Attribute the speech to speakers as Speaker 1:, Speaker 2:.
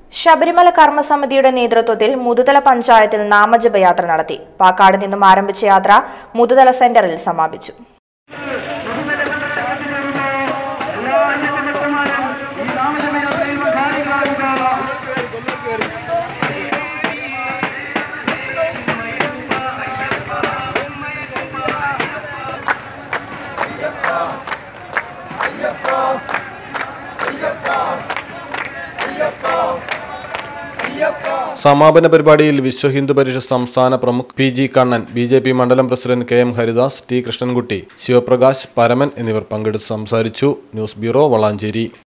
Speaker 1: ശബരിമല കർമ്മസമിതിയുടെ നേതൃത്വത്തിൽ മുതുതല പഞ്ചായത്തിൽ നാമജപയാത്ര നടത്തി. പാക്കാട് നിന്നും ആരംഭിച്ച യാത്ര മുതുതല സെന്ററിൽ സമാപിച്ചു.
Speaker 2: സമാപന പരിപാടിയിൽ വിശ്വ ഹിന്ദു പരിഷത്ത് സംസ്ഥാന പ്രമുഖ് പി.ജി. കണ്ണൻ, ബി.ജെ.പി. മണ്ഡലം president K M. Haridas, T. Krishnankutty, Sivaprakash, Paraman എന്നിവർ പങ്കെടുത്ത് സംസാരിച്ചു. News bureau, Valanchery.